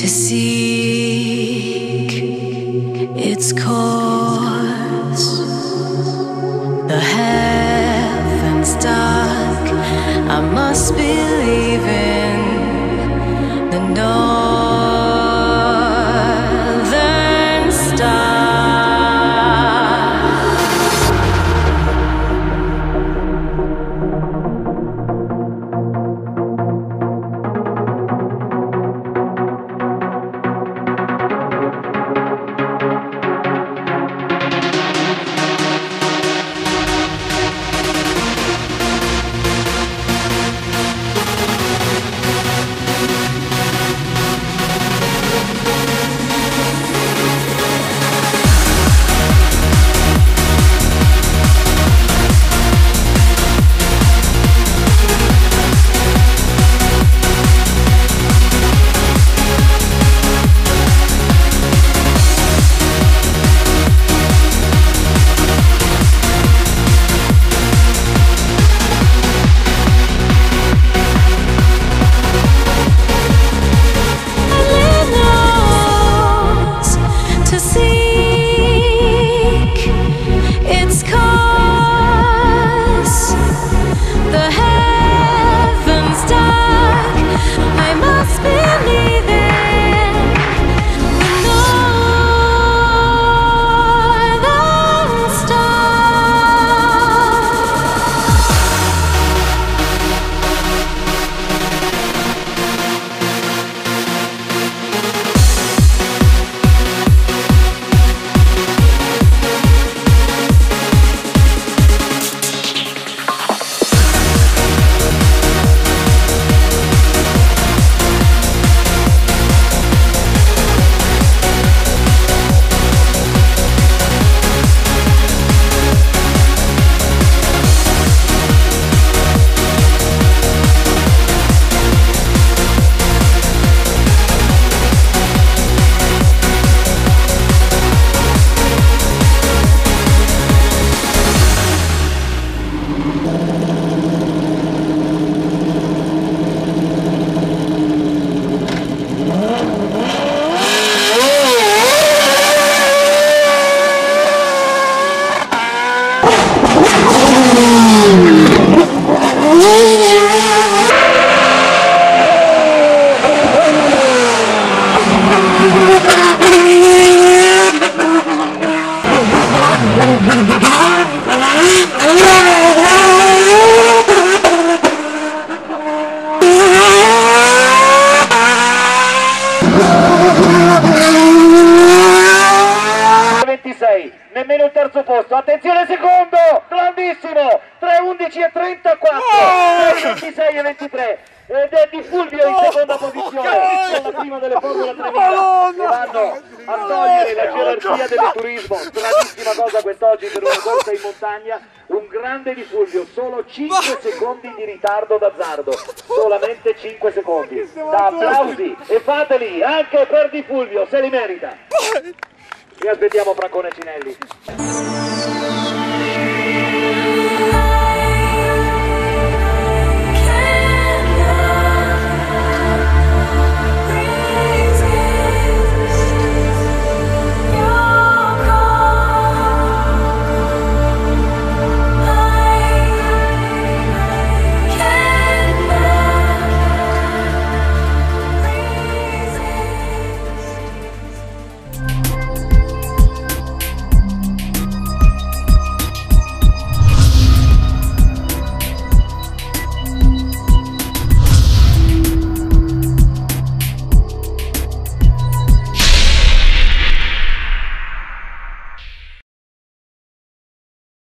to seek its course. The heavens dark, I must believe in the northern star. Nemmeno il terzo posto, attenzione secondo, grandissimo, 3:11 e 34, 3:26 e 23, ed è Di Fulvio in seconda posizione, con la prima delle Formula 3000, che vanno a togliere la gerarchia del turismo, grandissima cosa quest'oggi per una corsa in montagna, un grande Di Fulvio, solo 5 secondi di ritardo d'azzardo, solamente 5 secondi, da applausi e fateli anche per Di Fulvio, se li merita. E aspettiamo Francone Cinelli.